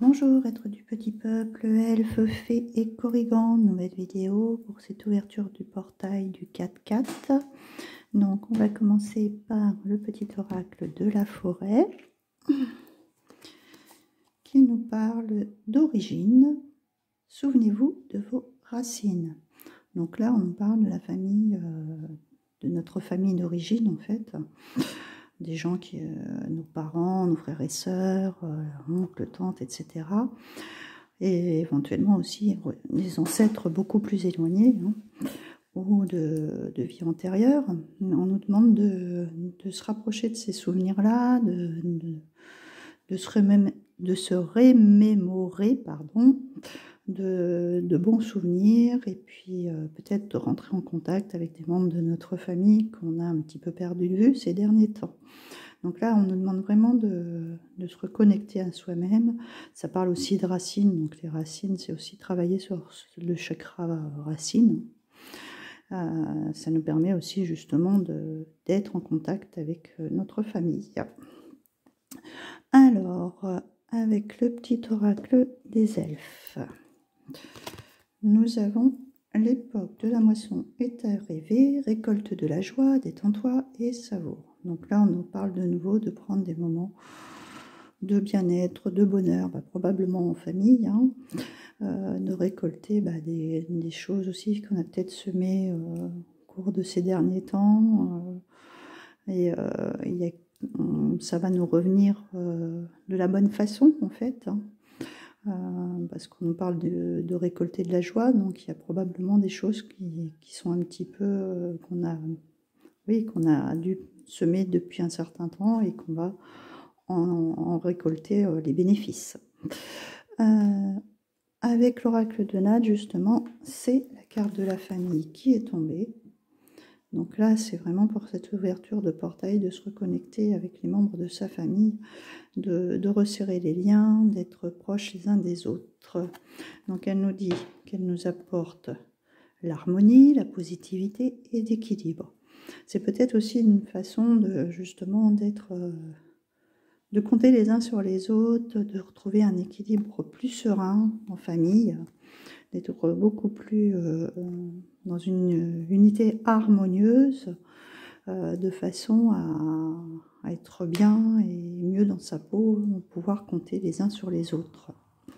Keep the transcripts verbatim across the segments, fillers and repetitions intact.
Bonjour, être du petit peuple, elfes, fées et korrigans, nouvelle vidéo pour cette ouverture du portail du quatre quatre. Donc on va commencer par le petit oracle de la forêt qui nous parle d'origine. Souvenez-vous de vos racines. Donc là on nous parle de la famille, euh, de notre famille d'origine en fait. Des gens qui, euh, nos parents, nos frères et sœurs, euh, oncles, tantes, et cetera. Et éventuellement aussi des ancêtres beaucoup plus éloignés, hein, ou de, de vie antérieure. On nous demande de, de se rapprocher de ces souvenirs-là, de, de, de, se de se remémorer, pardon, de, de bons souvenirs, et puis euh, peut-être de rentrer en contact avec des membres de notre famille qu'on a un petit peu perdu de vue ces derniers temps. Donc là, on nous demande vraiment de, de se reconnecter à soi-même. Ça parle aussi de racines. Donc les racines, c'est aussi travailler sur le chakra racine. Euh, ça nous permet aussi justement d'être en contact avec notre famille. Alors, avec le petit oracle des elfes, nous avons l'époque de la moisson est arrivée, récolte de la joie, détends-toi et savoure. Donc là, on nous parle de nouveau de prendre des moments de bien-être, de bonheur, bah, probablement en famille, hein, euh, de récolter bah, des, des choses aussi qu'on a peut-être semées euh, au cours de ces derniers temps. Euh, et euh, y a, on, ça va nous revenir euh, de la bonne façon, en fait, hein. Euh, parce qu'on nous parle de, de récolter de la joie, donc il y a probablement des choses qui, qui sont un petit peu, euh, qu'on a, oui, qu'on a dû semer depuis un certain temps et qu'on va en, en récolter euh, les bénéfices. Euh, avec l'oracle de Nad, justement, c'est la carte de la famille qui est tombée. Donc là, c'est vraiment pour cette ouverture de portail, de se reconnecter avec les membres de sa famille, de, de resserrer les liens, d'être proches les uns des autres. Donc elle nous dit qu'elle nous apporte l'harmonie, la positivité et l'équilibre. C'est peut-être aussi une façon de justement d'être, de compter les uns sur les autres, de retrouver un équilibre plus serein en famille, d'être beaucoup plus euh, dans une unité harmonieuse, euh, de façon à, à être bien et mieux dans sa peau, pouvoir compter les uns sur les autres.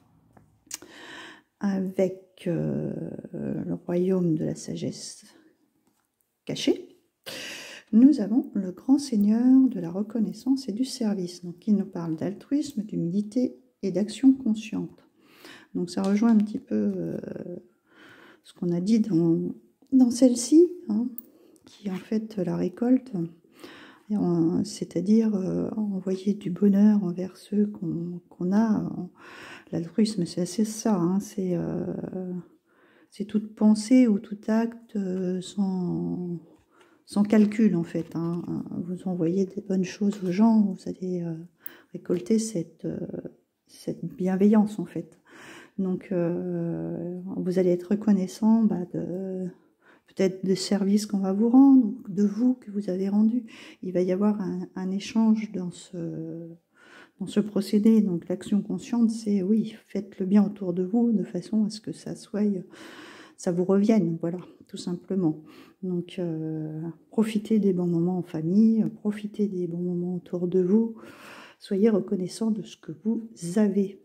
Avec euh, le royaume de la sagesse cachée, nous avons le grand seigneur de la reconnaissance et du service, donc qui nous parle d'altruisme, d'humilité et d'action consciente. Donc ça rejoint un petit peu euh, ce qu'on a dit dans, dans celle-ci, hein, qui est en fait la récolte, c'est-à-dire euh, envoyer du bonheur envers ceux qu'on qu'on a. L'altruisme, c'est assez ça, hein, c'est euh, c'est toute pensée ou tout acte euh, sans, sans calcul en fait, hein. Vous envoyez des bonnes choses aux gens, vous allez euh, récolter cette, euh, cette bienveillance en fait. Donc euh, vous allez être reconnaissant bah, de peut-être des services qu'on va vous rendre, ou de vous que vous avez rendu. Il va y avoir un, un échange dans ce, dans ce procédé. Donc l'action consciente, c'est oui, faites le bien autour de vous de façon à ce que ça soit, ça vous revienne, voilà, tout simplement. Donc euh, profitez des bons moments en famille, profitez des bons moments autour de vous, soyez reconnaissant de ce que vous avez.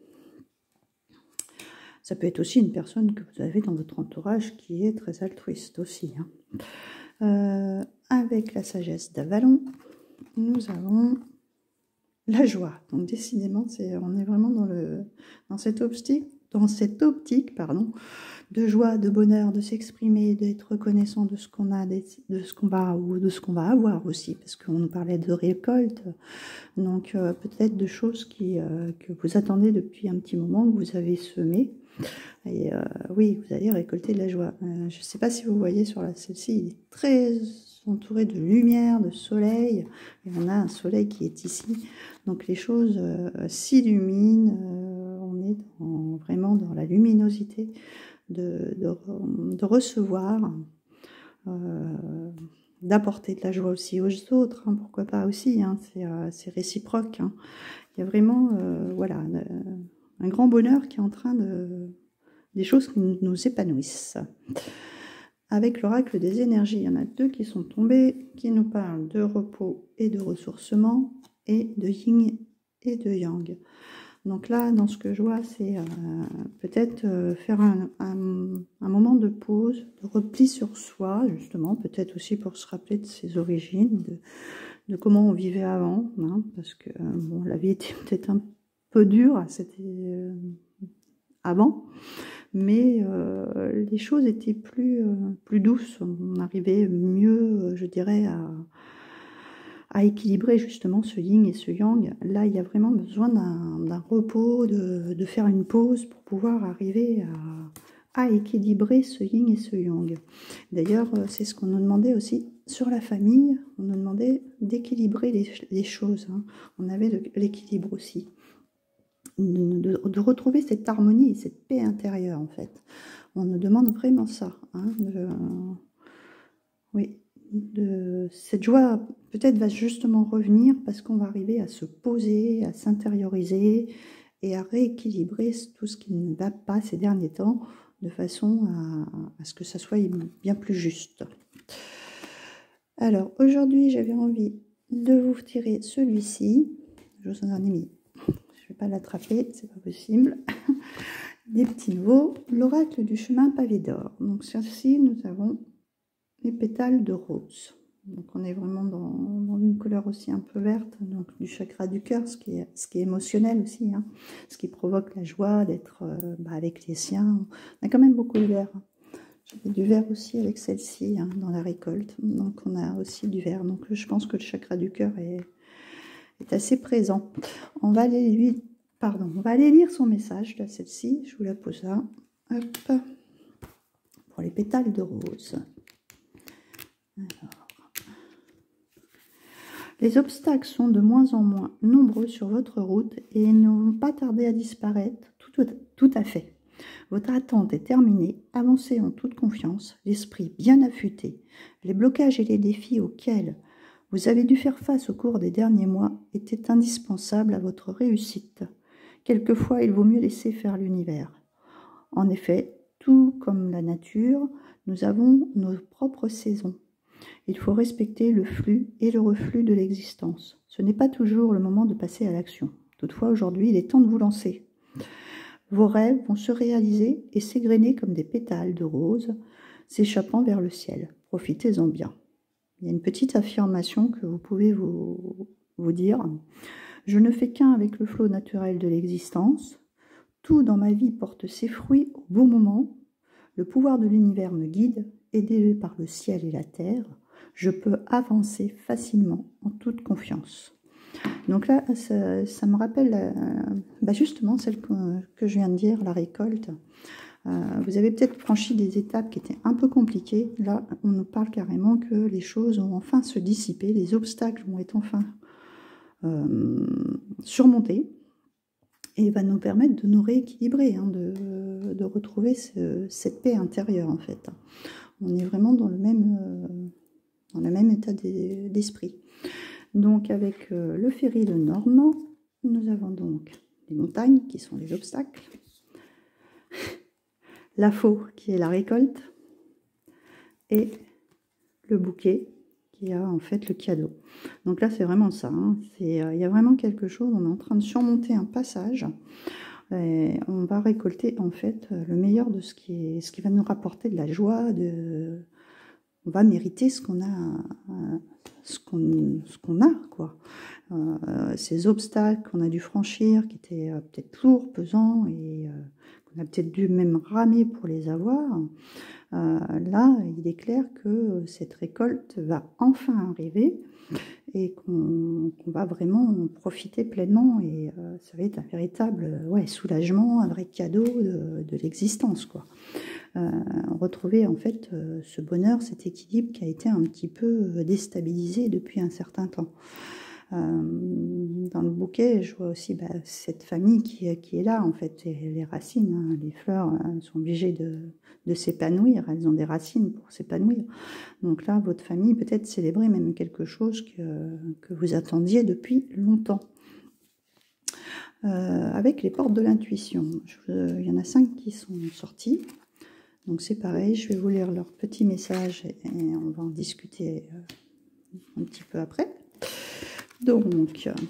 Ça peut être aussi une personne que vous avez dans votre entourage qui est très altruiste aussi, hein. Euh, avec la sagesse d'Avalon, nous avons la joie. Donc décidément, c'est, on est vraiment dans, le, dans cette optique, dans cette optique pardon, de joie, de bonheur, de s'exprimer, d'être reconnaissant de ce qu'on a, de ce qu'on va ou de ce qu'on va avoir aussi, parce qu'on nous parlait de récolte. Donc euh, peut-être de choses qui, euh, que vous attendez depuis un petit moment, que vous avez semé. Et euh, oui, vous allez récolter de la joie. Euh, je ne sais pas si vous voyez sur la celle-ci, il est très entouré de lumière, de soleil. Et on a un soleil qui est ici. Donc les choses euh, s'illuminent. Euh, on est dans, vraiment dans la luminosité de, de, de recevoir, euh, d'apporter de la joie aussi aux autres. Hein, pourquoi pas aussi, hein, c'est euh, réciproque. Hein. Il y a vraiment, euh, voilà... Euh, un grand bonheur qui est en train de... des choses qui nous épanouissent. Avec l'oracle des énergies, il y en a deux qui sont tombés, qui nous parlent de repos et de ressourcement, et de yin et de yang. Donc là, dans ce que je vois, c'est euh, peut-être euh, faire un, un, un moment de pause, de repli sur soi, justement, peut-être aussi pour se rappeler de ses origines, de, de comment on vivait avant, hein, parce que euh, bon, la vie était peut-être un peu dure, c'était euh, avant, mais euh, les choses étaient plus, euh, plus douces, on arrivait mieux, je dirais, à... à équilibrer justement ce yin et ce yang. Là, il y a vraiment besoin d'un repos, de, de faire une pause pour pouvoir arriver à, à équilibrer ce yin et ce yang. D'ailleurs, c'est ce qu'on nous demandait aussi sur la famille. On nous demandait d'équilibrer les, les choses. Hein. On avait l'équilibre aussi. De, de, de retrouver cette harmonie et cette paix intérieure, en fait. On nous demande vraiment ça. Hein, de, oui. De, cette joie peut-être va justement revenir parce qu'on va arriver à se poser, à s'intérioriser et à rééquilibrer tout ce qui ne va pas ces derniers temps de façon à, à ce que ça soit bien plus juste. Alors aujourd'hui j'avais envie de vous tirer celui-ci. Je vous en ai mis. Je ne vais pas l'attraper, c'est pas possible. Des petits veaux, l'oracle du chemin pavé d'or. Donc celle-ci nous avons les pétales de rose. Donc on est vraiment dans, dans une couleur aussi un peu verte, donc du chakra du cœur, ce qui est, ce qui est émotionnel aussi, hein, ce qui provoque la joie d'être euh, bah, avec les siens. On a quand même beaucoup de vert. J'avais du vert aussi avec celle-ci hein, dans la récolte, donc on a aussi du vert. Donc je pense que le chakra du cœur est, est assez présent. On va aller lui, pardon, on va aller lire son message de celle-ci. Je vous la pose là. Hop, pour les pétales de rose. Alors, les obstacles sont de moins en moins nombreux sur votre route et ne vont pas tarder à disparaître tout, tout, tout à fait. Votre attente est terminée, avancez en toute confiance, l'esprit bien affûté. Les blocages et les défis auxquels vous avez dû faire face au cours des derniers mois étaient indispensables à votre réussite. Quelquefois, il vaut mieux laisser faire l'univers. En effet, tout comme la nature, nous avons nos propres saisons. Il faut respecter le flux et le reflux de l'existence. Ce n'est pas toujours le moment de passer à l'action. Toutefois, aujourd'hui, il est temps de vous lancer. Vos rêves vont se réaliser et s'égrener comme des pétales de rose, s'échappant vers le ciel. Profitez-en bien. Il y a une petite affirmation que vous pouvez vous, vous dire. Je ne fais qu'un avec le flot naturel de l'existence. Tout dans ma vie porte ses fruits au bon moment. Le pouvoir de l'univers me guide, aidé par le ciel et la terre. Je peux avancer facilement, en toute confiance. Donc là, ça, ça me rappelle euh, bah justement celle que, que je viens de dire, la récolte. Euh, vous avez peut-être franchi des étapes qui étaient un peu compliquées. Là, on nous parle carrément que les choses vont enfin se dissiper, les obstacles vont être enfin euh, surmontés. Et va nous permettre de nous rééquilibrer, hein, de, de retrouver ce, cette paix intérieure en fait. On est vraiment dans le même, euh, dans le même état d'esprit. Donc avec euh, le ferry de Normand, nous avons donc les montagnes qui sont les obstacles, la faux qui est la récolte, et le bouquet qui a en fait le cadeau. Donc là c'est vraiment ça, hein. C'est, euh, il y a vraiment quelque chose, on est en train de surmonter un passage, et on va récolter en fait le meilleur de ce qui, est, ce qui va nous rapporter de la joie, de, on va mériter ce qu'on a, ce qu'on ce qu'on a quoi. Euh, ces obstacles qu'on a dû franchir, qui étaient euh, peut-être lourds, pesants, et euh, qu'on a peut-être dû même ramer pour les avoir, euh, là, il est clair que cette récolte va enfin arriver et qu'on qu'on va vraiment en profiter pleinement, et euh, ça va être un véritable ouais, soulagement, un vrai cadeau de, de l'existence, quoi. Euh, retrouver en fait euh, ce bonheur, cet équilibre qui a été un petit peu déstabilisé depuis un certain temps. Euh, dans le bouquet, je vois aussi bah, cette famille qui, qui est là, en fait, et les racines, hein, les fleurs hein, sont obligées de, de s'épanouir, elles ont des racines pour s'épanouir. Donc là, votre famille peut-être célébrer même quelque chose que, que vous attendiez depuis longtemps. euh, avec les portes de l'intuition. Il y en a cinq qui sont sortis. Donc c'est pareil, je vais vous lire leur petit message et, et on va en discuter euh, un petit peu après. Donc, euh,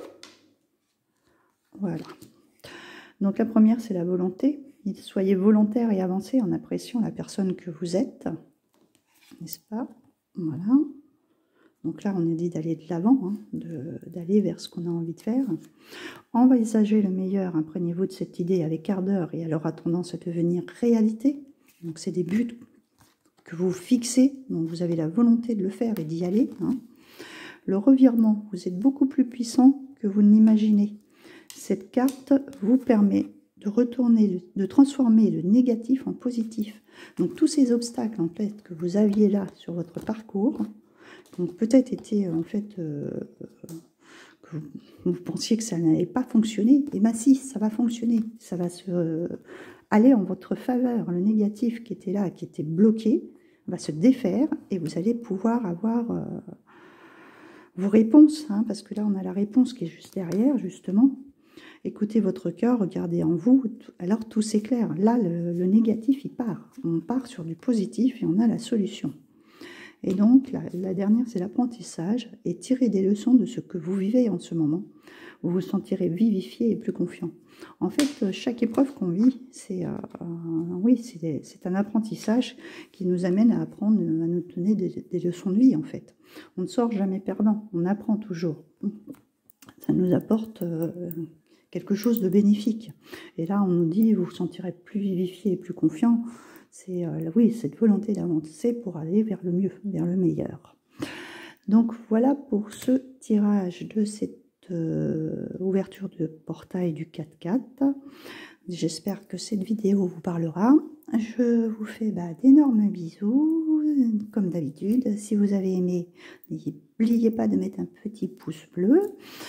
voilà. Donc la première, c'est la volonté. Soyez volontaire et avancez en appréciant la personne que vous êtes. N'est-ce pas? Voilà. Donc là, on est dit d'aller de l'avant, hein, d'aller vers ce qu'on a envie de faire. Envisagez le meilleur, imprégnez-vous de cette idée avec ardeur et elle aura tendance à devenir réalité. Donc c'est des buts que vous fixez, donc vous avez la volonté de le faire et d'y aller. Hein. Le revirement, vous êtes beaucoup plus puissant que vous ne l'imaginez. Cette carte vous permet de retourner, de transformer le négatif en positif. Donc tous ces obstacles en fait que vous aviez là sur votre parcours, donc peut-être étaient en fait euh, que vous, vous pensiez que ça n'allait pas fonctionner, et bien si, ça va fonctionner, ça va se euh, aller en votre faveur. Le négatif qui était là, qui était bloqué, va se défaire et vous allez pouvoir avoir euh, vos réponses, hein, parce que là on a la réponse qui est juste derrière justement. Écoutez votre cœur, regardez en vous, alors tout s'éclaire. Là, le, le négatif, il part. On part sur du positif et on a la solution. Et donc, la, la dernière, c'est l'apprentissage et tirez des leçons de ce que vous vivez en ce moment. Vous vous sentirez vivifié et plus confiant. En fait, chaque épreuve qu'on vit, c'est euh, euh, oui, c'est un apprentissage qui nous amène à apprendre, à nous donner des, des leçons de vie, en fait. On ne sort jamais perdant, on apprend toujours. Ça nous apporte... Euh, quelque chose de bénéfique. Et là, on nous dit, vous vous sentirez plus vivifié et plus confiant. C'est, euh, oui, cette volonté d'avancer pour aller vers le mieux, vers le meilleur. Donc, voilà pour ce tirage de cette euh, ouverture de portail du quatre quatre. J'espère que cette vidéo vous parlera. Je vous fais bah, d'énormes bisous, comme d'habitude. Si vous avez aimé, n'oubliez pas de mettre un petit pouce bleu.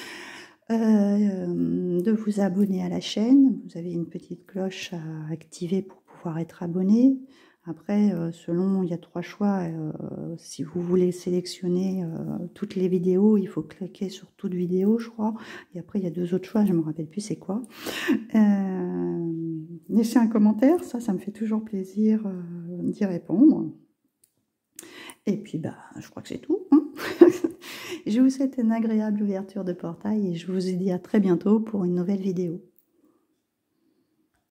Euh, de vous abonner à la chaîne. Vous avez une petite cloche à activer pour pouvoir être abonné. Après, euh, selon, il y a trois choix. Euh, si vous voulez sélectionner euh, toutes les vidéos, il faut cliquer sur toute vidéo, je crois. Et après, il y a deux autres choix, je ne me rappelle plus c'est quoi. Euh, laissez un commentaire, ça, ça me fait toujours plaisir euh, d'y répondre. Et puis, bah, je crois que c'est tout. Hein. Je vous souhaite une agréable ouverture de portail et je vous dis à très bientôt pour une nouvelle vidéo.